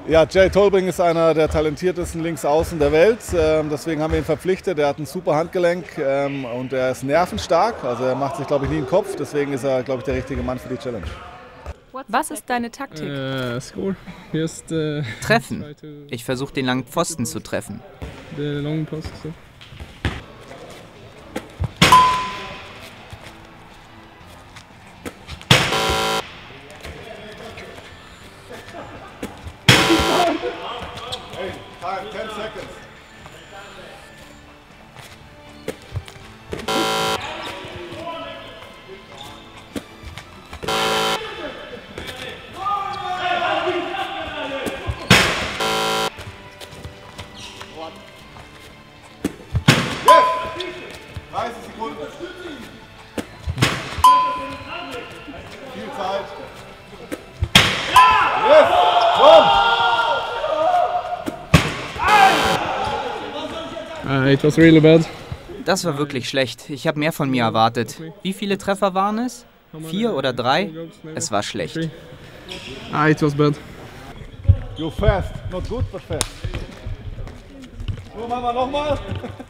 Ja, Jay Tolbring ist einer der talentiertesten Linksaußen der Welt. Deswegen haben wir ihn verpflichtet. Er hat ein super Handgelenk und er ist nervenstark. Also er macht sich, glaube ich, nie einen Kopf. Deswegen ist er, glaube ich, der richtige Mann für die Challenge. Was ist deine Taktik? Treffen. Ich versuche den langen Pfosten zu treffen. Hey, time, 10 seconds. Yes! 30 Sekunden. Viel Zeit. Yes! Komm! It was really bad. Das war wirklich schlecht. Ich habe mehr von mir erwartet. Wie viele Treffer waren es? 4 oder 3? Es war schlecht. It was bad. You're fast. Not good, but fast. So, machen wir nochmal.